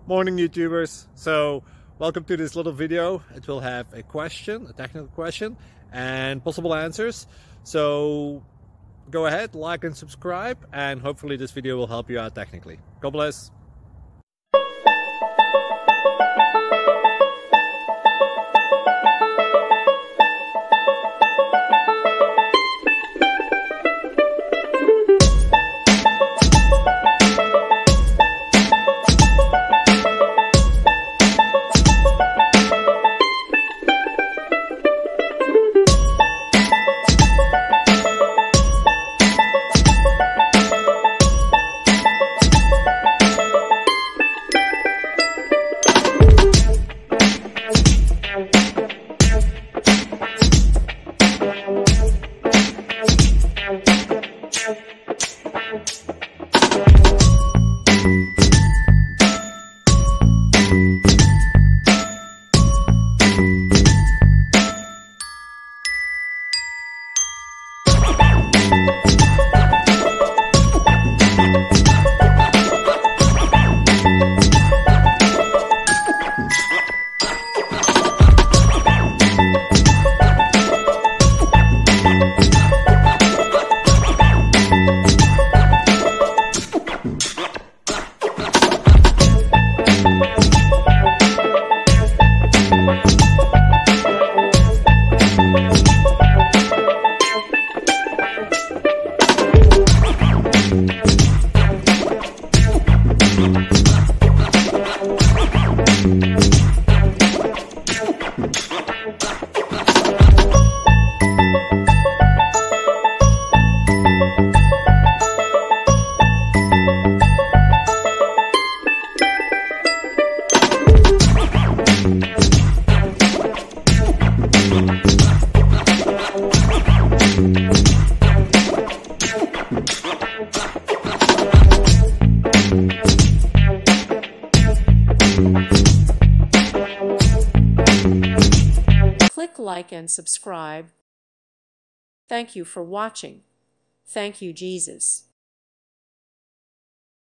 Morning YouTubers. So welcome to this little video. It will have a question, a technical question, and possible answers. So go ahead, like and subscribe, and hopefully this video will help you out technically. God bless. Click like and subscribe. Thank you for watching. Thank you, Jesus.